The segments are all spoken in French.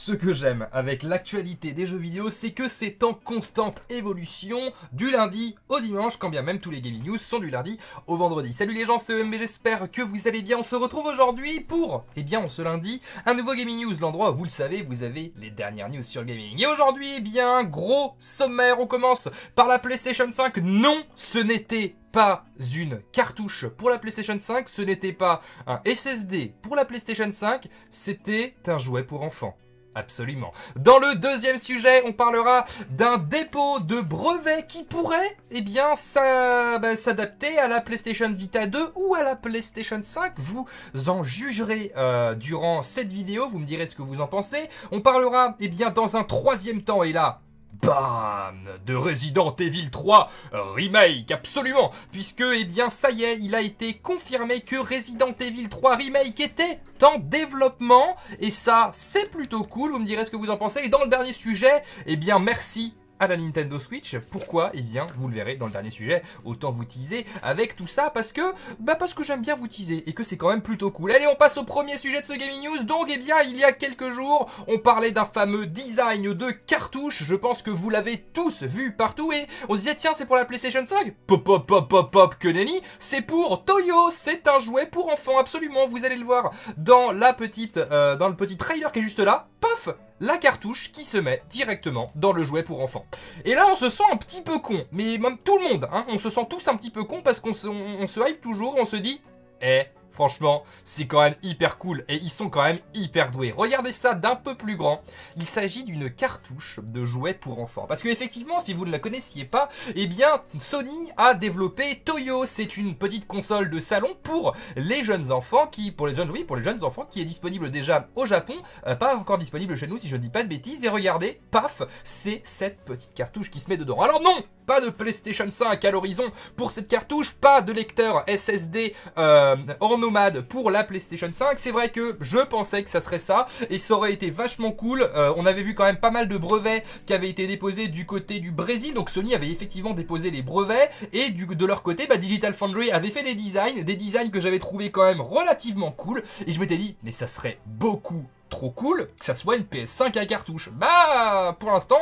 Ce que j'aime avec l'actualité des jeux vidéo, c'est que c'est en constante évolution du lundi au dimanche, quand bien même tous les gaming news sont du lundi au vendredi. Salut les gens, c'est EMB, j'espère que vous allez bien. On se retrouve aujourd'hui pour, en ce lundi, un nouveau gaming news, l'endroit où vous le savez, vous avez les dernières news sur le gaming. Et aujourd'hui, gros sommaire, on commence par la PlayStation 5. Non, ce n'était pas une cartouche pour la PlayStation 5, ce n'était pas un SSD pour la PlayStation 5, c'était un jouet pour enfants. Absolument. Dans le deuxième sujet, on parlera d'un dépôt de brevet qui pourrait, s'adapter à la PlayStation Vita 2 ou à la PlayStation 5. Vous en jugerez durant cette vidéo, vous me direz ce que vous en pensez. On parlera, dans un troisième temps, et là, bam, de Resident Evil 3 Remake, absolument, puisque, ça y est, il a été confirmé que Resident Evil 3 Remake était en développement, et ça, c'est plutôt cool, vous me direz ce que vous en pensez. Et dans le dernier sujet, merci à la Nintendo Switch. Pourquoi? Vous le verrez dans le dernier sujet. Autant vous teaser avec tout ça parce que j'aime bien vous teaser et que c'est quand même plutôt cool. Allez, on passe au premier sujet de ce Gaming News. Donc, il y a quelques jours, on parlait d'un fameux design de cartouche. Je pense que vous l'avez tous vu partout et on se disait, tiens, c'est pour la PlayStation 5. Pop, que nenni. C'est pour Toyo. C'est un jouet pour enfants, absolument. Vous allez le voir dans le petit trailer qui est juste là. Paf! La cartouche qui se met directement dans le jouet pour enfants. Et là, on se sent un petit peu con. Mais même tout le monde, on se sent tous un petit peu con parce qu'on se hype toujours, on se dit, franchement, c'est quand même hyper cool et ils sont quand même hyper doués. Regardez ça d'un peu plus grand. Il s'agit d'une cartouche de jouets pour enfants. Parce que effectivement, si vous ne la connaissiez pas, Sony a développé Toyo. C'est une petite console de salon pour les jeunes enfants pour les jeunes enfants qui est disponible déjà au Japon, pas encore disponible chez nous si je ne dis pas de bêtises. Et regardez, paf, c'est cette petite cartouche qui se met dedans. Alors non, pas de PlayStation 5 à l'horizon pour cette cartouche, pas de lecteur SSD en nomade pour la PlayStation 5. C'est vrai que je pensais que ça serait ça et ça aurait été vachement cool. On avait vu quand même pas mal de brevets qui avaient été déposés du côté du Brésil, donc Sony avait effectivement déposé les brevets et de leur côté Digital Foundry avait fait des designs que j'avais trouvé quand même relativement cool et je m'étais dit mais ça serait beaucoup trop cool que ça soit une PS5 à cartouche. Pour l'instant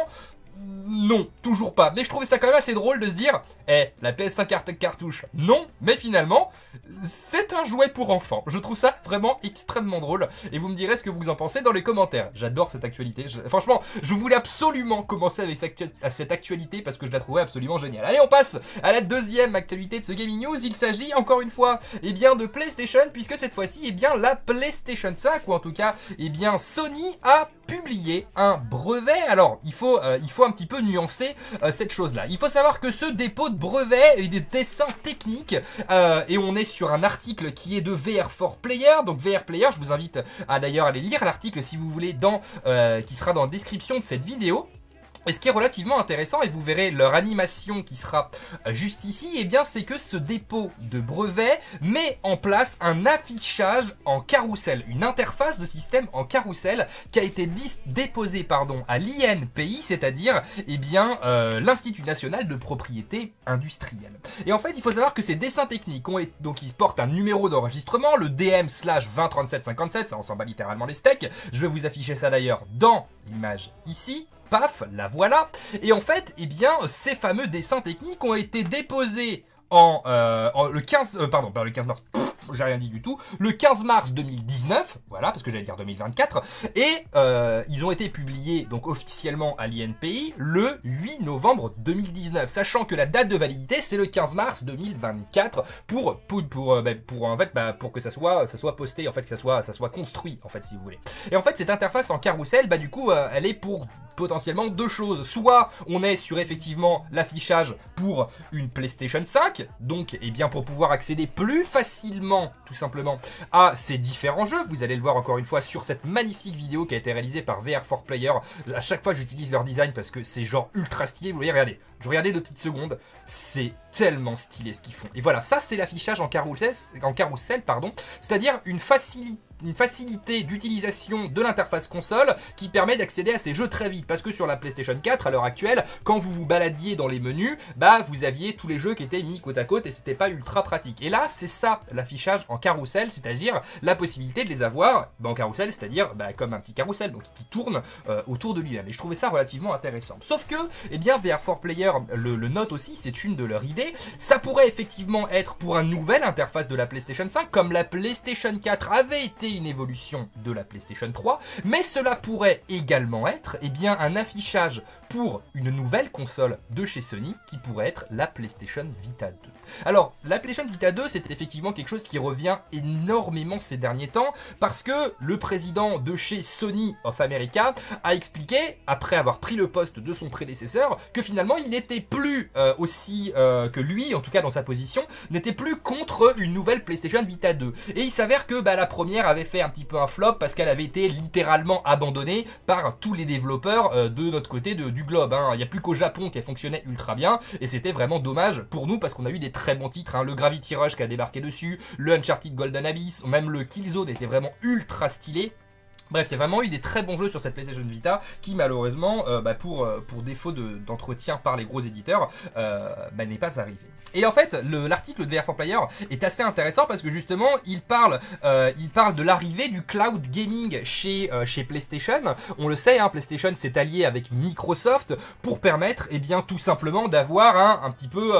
non, toujours pas. Mais je trouvais ça quand même assez drôle de se dire, la PS5 cartouche, non, mais finalement, c'est un jouet pour enfants. Je trouve ça vraiment extrêmement drôle. Et vous me direz ce que vous en pensez dans les commentaires. J'adore cette actualité. Franchement, je voulais absolument commencer avec cette actualité parce que je la trouvais absolument géniale. Allez, on passe à la deuxième actualité de ce Gaming News. Il s'agit encore une fois, de PlayStation, puisque cette fois-ci, la PlayStation 5, ou en tout cas, Sony a publié un brevet. Alors, il faut un petit peu nuancer cette chose-là. Il faut savoir que ce dépôt de brevet est des dessins techniques et on est sur un article qui est de VR4Player. Donc VR4Player, je vous invite à d'ailleurs aller lire l'article si vous voulez qui sera dans la description de cette vidéo. Et ce qui est relativement intéressant, et vous verrez leur animation qui sera juste ici, c'est que ce dépôt de brevet met en place un affichage en carrousel, une interface de système en carrousel qui a été déposée à l'INPI, c'est-à-dire l'Institut National de Propriété Industrielle. Et en fait, il faut savoir que ces dessins techniques ils portent un numéro d'enregistrement, le DM/203757, ça on s'en bat littéralement les steaks. Je vais vous afficher ça d'ailleurs dans l'image ici. Paf, la voilà. Et en fait, ces fameux dessins techniques ont été déposés le 15 mars. J'ai rien dit du tout. Le 15 mars 2019, voilà, parce que j'allais dire 2024, et ils ont été publiés donc officiellement à l'INPI le 8 novembre 2019, sachant que la date de validité c'est le 15 mars 2024 pour que ça soit posté, en fait, que ça soit construit, en fait, si vous voulez. Et en fait, cette interface en carrousel, elle est pour potentiellement deux choses. Soit on est sur effectivement l'affichage pour une PlayStation 5, donc pour pouvoir accéder plus facilement tout simplement à ces différents jeux. Vous allez le voir encore une fois sur cette magnifique vidéo qui a été réalisée par VR4Player. À chaque fois j'utilise leur design parce que c'est genre ultra stylé. Vous voyez, regardez, je regardais 2 petites secondes, c'est tellement stylé ce qu'ils font. Et voilà, ça c'est l'affichage en carrousel, c'est-à-dire une facilité une facilité d'utilisation de l'interface console qui permet d'accéder à ces jeux très vite. Parce que sur la PlayStation 4, à l'heure actuelle, quand vous vous baladiez dans les menus, bah vous aviez tous les jeux qui étaient mis côte à côte et c'était pas ultra pratique. Et là, c'est ça l'affichage en carrousel, c'est-à-dire la possibilité de les avoir en carrousel, c'est-à-dire comme un petit carrousel, donc qui tourne autour de lui-même. Et je trouvais ça relativement intéressant. Sauf que, eh bien, VR4Player le note aussi, c'est une de leurs idées. Ça pourrait effectivement être pour une nouvelle interface de la PlayStation 5, comme la PlayStation 4 avait été une évolution de la PlayStation 3, mais cela pourrait également être, eh bien, un affichage pour une nouvelle console de chez Sony, qui pourrait être la PlayStation Vita 2. Alors, la PlayStation Vita 2, c'est effectivement quelque chose qui revient énormément ces derniers temps, parce que le président de chez Sony of America a expliqué, après avoir pris le poste de son prédécesseur, que finalement il n'était plus aussi que lui, en tout cas dans sa position, n'était plus contre une nouvelle PlayStation Vita 2. Et il s'avère que la première avait fait un petit peu un flop parce qu'elle avait été littéralement abandonnée par tous les développeurs de notre côté du globe. Il n'y a plus qu'au Japon qu'elle fonctionnait ultra bien et c'était vraiment dommage pour nous parce qu'on a eu des très bons titres. Le Gravity Rush qui a débarqué dessus, le Uncharted Golden Abyss, même le Killzone était vraiment ultra stylé. Bref, il y a vraiment eu des très bons jeux sur cette PlayStation Vita qui malheureusement, pour défaut d'entretien par les gros éditeurs, n'est pas arrivé. Et en fait, l'article de VR4Player est assez intéressant parce que justement, il parle de l'arrivée du cloud gaming chez PlayStation. On le sait, PlayStation s'est allié avec Microsoft pour permettre, eh bien, tout simplement d'avoir un petit peu,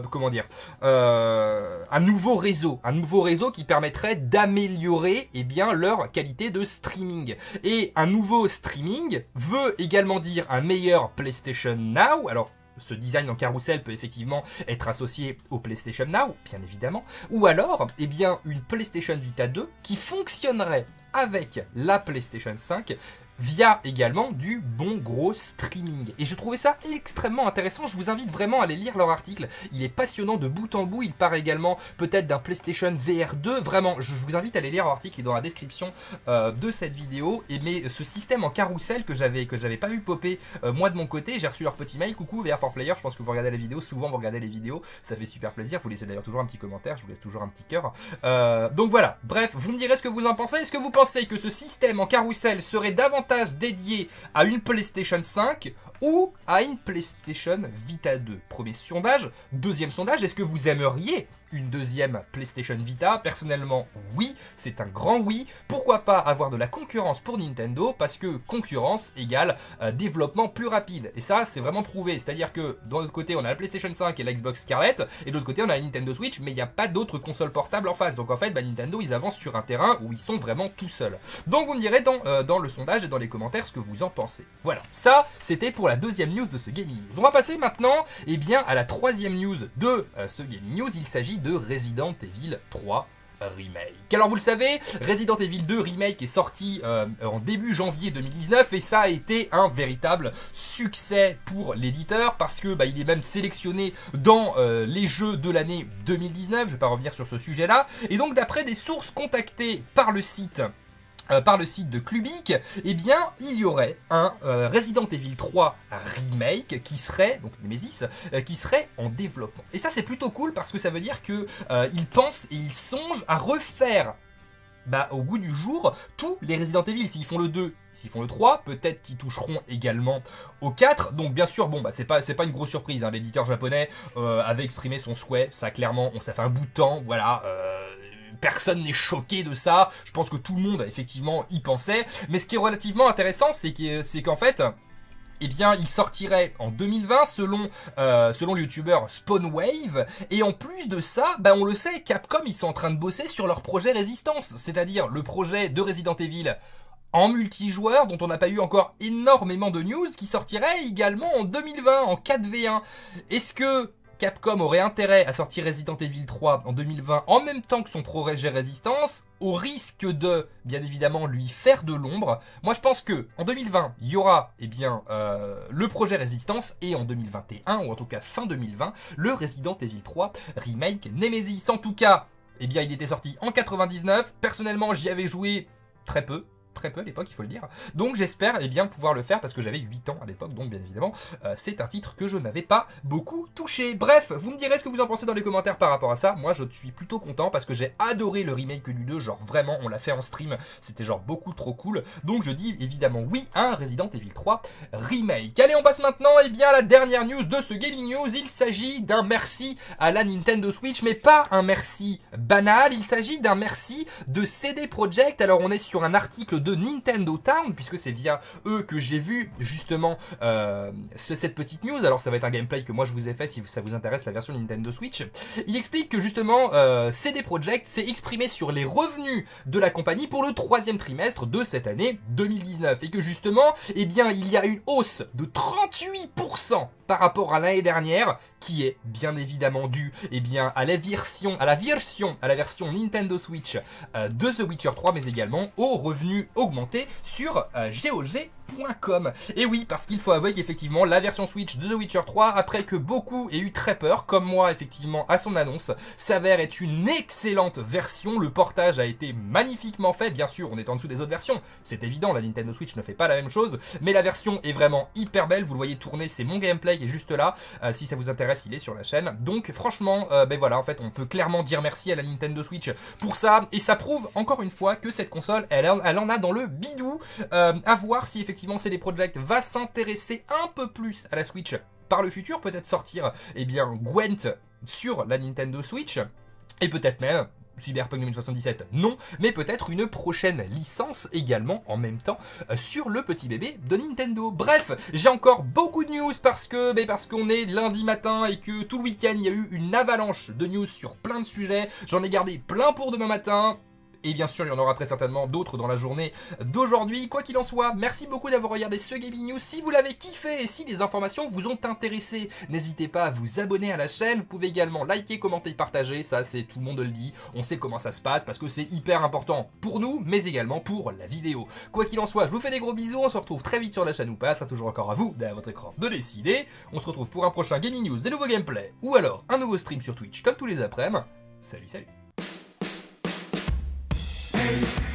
un nouveau réseau qui permettrait d'améliorer, eh bien, leur qualité de streaming. Et un nouveau streaming veut également dire un meilleur PlayStation Now. Alors, ce design en carrousel peut effectivement être associé au PlayStation Now, bien évidemment. Ou alors, eh bien, une PlayStation Vita 2 qui fonctionnerait avec la PlayStation 5 via également du bon gros streaming. Et je trouvais ça extrêmement intéressant, je vous invite vraiment à aller lire leur article, il est passionnant de bout en bout, il parle également peut-être d'un PlayStation VR 2, vraiment, je vous invite à aller lire leur article, il est dans la description de cette vidéo, mais ce système en carrousel que j'avais pas vu popper moi de mon côté, j'ai reçu leur petit mail, coucou VR4Player, je pense que vous regardez la vidéo, souvent vous regardez les vidéos, ça fait super plaisir, vous laissez d'ailleurs toujours un petit commentaire, je vous laisse toujours un petit cœur, donc voilà, bref, vous me direz ce que vous en pensez, est-ce que vous pensez que ce système en carrousel serait davantage dédié à une PlayStation 5 ou à une PlayStation Vita 2? Premier sondage. Deuxième sondage, est-ce que vous aimeriez une deuxième PlayStation Vita? Personnellement, oui, c'est un grand oui. Pourquoi pas avoir de la concurrence pour Nintendo? Parce que concurrence égale développement plus rapide. Et ça, c'est vraiment prouvé. C'est-à-dire que, d'un autre côté, on a la PlayStation 5 et la Xbox Scarlett, et de l'autre côté, on a la Nintendo Switch, mais il n'y a pas d'autres consoles portables en face. Donc en fait, Nintendo, ils avancent sur un terrain où ils sont vraiment tout seuls. Donc vous me direz dans le sondage et dans les commentaires ce que vous en pensez. Voilà, ça, c'était pour la deuxième news de ce Gaming News. On va passer maintenant, eh bien, à la troisième news de ce Gaming News. Il s'agit de Resident Evil 3 Remake. Alors vous le savez, Resident Evil 2 Remake est sorti en début janvier 2019 et ça a été un véritable succès pour l'éditeur parce que il est même sélectionné dans les jeux de l'année 2019, je vais pas revenir sur ce sujet là, et donc d'après des sources contactées par le site de Clubic, eh bien, il y aurait un Resident Evil 3 Remake qui serait, donc Nemesis, qui serait en développement. Et ça, c'est plutôt cool parce que ça veut dire que ils pensent et ils songent à refaire au goût du jour tous les Resident Evil. S'ils font le 2, s'ils font le 3, peut-être qu'ils toucheront également au 4. Donc bien sûr, c'est pas une grosse surprise, l'éditeur japonais avait exprimé son souhait, ça clairement, ça fait un bout de temps, voilà, personne n'est choqué de ça, je pense que tout le monde effectivement y pensait, mais ce qui est relativement intéressant, c'est qu'en fait, eh bien, il sortirait en 2020 selon le youtubeur Spawnwave, et en plus de ça, on le sait, Capcom, ils sont en train de bosser sur leur projet Résistance, c'est-à-dire le projet de Resident Evil en multijoueur, dont on n'a pas eu encore énormément de news, qui sortirait également en 2020, en 4v1. Est-ce que Capcom aurait intérêt à sortir Resident Evil 3 en 2020 en même temps que son projet Résistance, au risque de, bien évidemment, lui faire de l'ombre? Moi, je pense que en 2020, il y aura, eh bien, le projet Résistance, et en 2021, ou en tout cas fin 2020, le Resident Evil 3 Remake Nemesis. En tout cas, eh bien, il était sorti en 99. Personnellement, j'y avais joué très peu. très peu à l'époque, il faut le dire. Donc j'espère bien pouvoir le faire parce que j'avais 8 ans à l'époque, donc bien évidemment, c'est un titre que je n'avais pas beaucoup touché. Bref, vous me direz ce que vous en pensez dans les commentaires par rapport à ça. Moi, je suis plutôt content parce que j'ai adoré le remake du 2, genre vraiment, on l'a fait en stream, c'était genre beaucoup trop cool. Donc je dis évidemment oui à un Resident Evil 3 remake. Allez, on passe maintenant à la dernière news de ce Gaming News. Il s'agit d'un merci à la Nintendo Switch, mais pas un merci banal, il s'agit d'un merci de CD Projekt. Alors on est sur un article de Nintendo Town, puisque c'est via eux que j'ai vu justement cette petite news. Alors ça va être un gameplay que moi je vous ai fait si ça vous intéresse, la version Nintendo Switch. Il explique que justement CD Projekt s'est exprimé sur les revenus de la compagnie pour le 3e trimestre de cette année 2019 et que justement il y a une hausse de 38% par rapport à l'année dernière, qui est bien évidemment due à la version Nintendo Switch de The Witcher 3, mais également aux revenus augmentés sur GOG.com. Et oui, parce qu'il faut avouer qu'effectivement la version Switch de The Witcher 3, après que beaucoup aient eu très peur, comme moi effectivement à son annonce, s'avère être une excellente version. Le portage a été magnifiquement fait, bien sûr on est en dessous des autres versions, c'est évident, la Nintendo Switch ne fait pas la même chose, mais la version est vraiment hyper belle, vous le voyez tourner, c'est mon gameplay qui est juste là, si ça vous intéresse il est sur la chaîne. Donc franchement, voilà, en fait on peut clairement dire merci à la Nintendo Switch pour ça, et ça prouve encore une fois que cette console, elle en a dans le bidou. À voir si effectivement CD Projekt va s'intéresser un peu plus à la Switch par le futur, peut-être sortir Gwent sur la Nintendo Switch, et peut-être même Cyberpunk 2077, non, mais peut-être une prochaine licence également en même temps sur le petit bébé de Nintendo. Bref, j'ai encore beaucoup de news parce qu'on est lundi matin et que tout le week-end il y a eu une avalanche de news sur plein de sujets. J'en ai gardé plein pour demain matin. Et bien sûr, il y en aura très certainement d'autres dans la journée d'aujourd'hui. Quoi qu'il en soit, merci beaucoup d'avoir regardé ce Gaming News. Si vous l'avez kiffé et si les informations vous ont intéressé, n'hésitez pas à vous abonner à la chaîne. Vous pouvez également liker, commenter, partager. Ça, c'est tout le monde le dit. On sait comment ça se passe parce que c'est hyper important pour nous, mais également pour la vidéo. Quoi qu'il en soit, je vous fais des gros bisous. On se retrouve très vite sur la chaîne ou pas. Ça sera toujours encore à vous, derrière votre écran, de décider. On se retrouve pour un prochain Gaming News, des nouveaux gameplays ou alors un nouveau stream sur Twitch comme tous les après-midi. Salut, salut. Hey.